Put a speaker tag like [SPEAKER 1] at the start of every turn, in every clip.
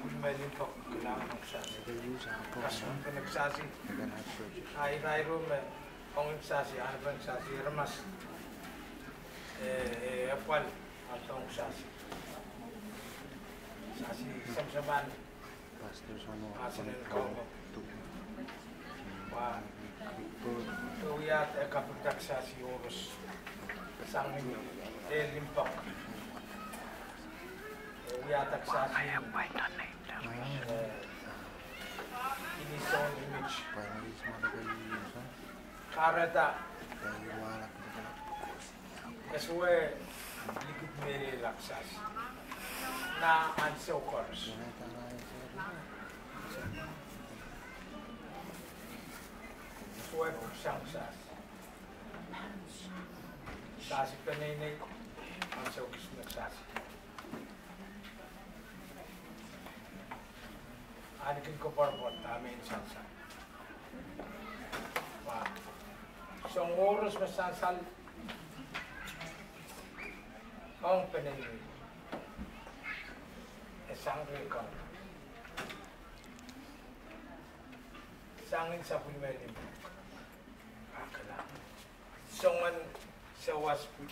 [SPEAKER 1] supplementing po kailangan nagsasi. Kasi kung nagsasi, ay room kung nagsasi, ano ba nagsasi? Ramas, apwal, ang nagsasi. Sasi samsaman, asanin ko mo. Tuyat kapag nagsasi oros, sangin limpak. Yatak sa asin. Ini sound image. Karada. Kaswe likit mere laksas. Na anso kors. Kaswe kusang sas. Sasi panay anso kismek sasi. Anikin ko parpot, amin sansal. So, ang oras masansal, ang pinanili. Isang rikong. Isangin sa pulimelim. Akala. Songan sa waspi.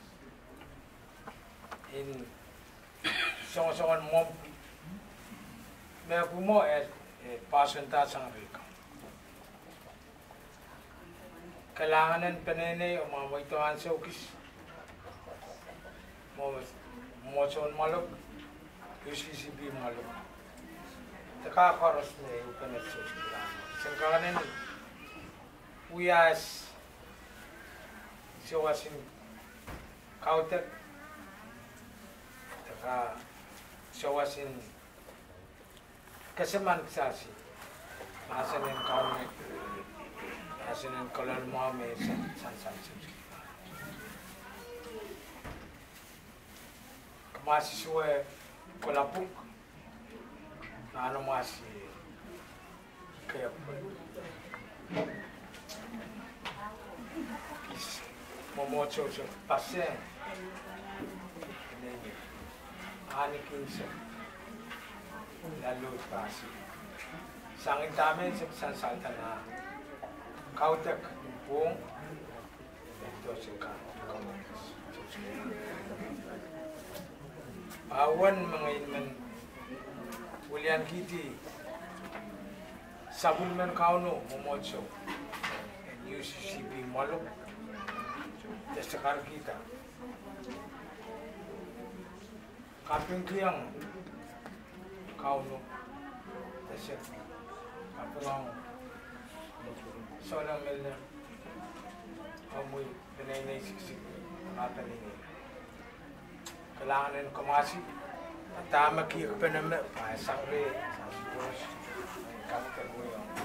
[SPEAKER 1] In songan mom. May ako mo pasunta sa rika. Kailangan ng panene o mga maituhan sa ukis. Moson malog, UCCB malog. Takakaros na yung panatsos. Isang kakanin, uyas, siwasin kautek, taka siwasin kasi man sasi, asanin kaunek, asanin kolal mo may san. Kamasi suwe kolapuk, ano masi kaya momocho sa pasen, anikin sa lalo pasi. Sangin tamin sa sansalta na kautek buong ito sa awan mga inman William Kitty Sabulman Kauno Momocho and UCCB Maluk Testakar kita Kaping Kiyang Kauno Tesek Kapurang Solang Milna Amoy Pinay Siksik Katalini kailangan ng kumasi at tama kiyok pa naman, sakri, sa sipos, kapag